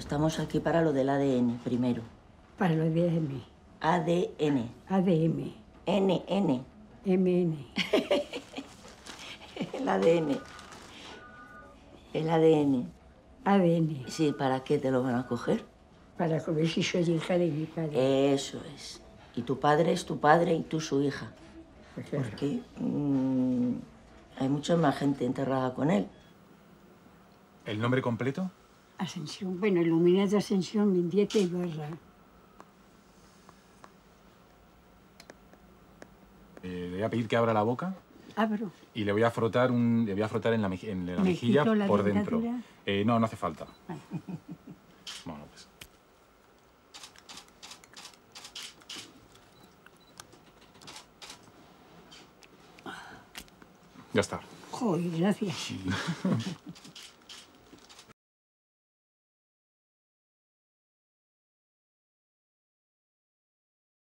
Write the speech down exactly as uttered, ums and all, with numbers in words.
estamos aquí para lo del A D N primero. Para lo de M. A D N. A D M. N, N. M N. El A D N. El A D N. A D N. Sí, ¿para qué te lo van a coger? Para ver si soy hija de mi padre. Eso es. Y tu padre es tu padre y tú su hija. Pues claro. Porque mmm, hay mucha más gente enterrada con él. ¿El nombre completo? Ascensión, bueno, Iluminada de Ascensión Mendieta Ibarra. Eh, le voy a pedir que abra la boca. Abro. Y le voy a frotar, un, le voy a frotar en la, en la ¿Me mejilla quito la por dentro. dentadura? Eh, no, no hace falta. Vale. Bueno, pues. Ya está. Joder, gracias.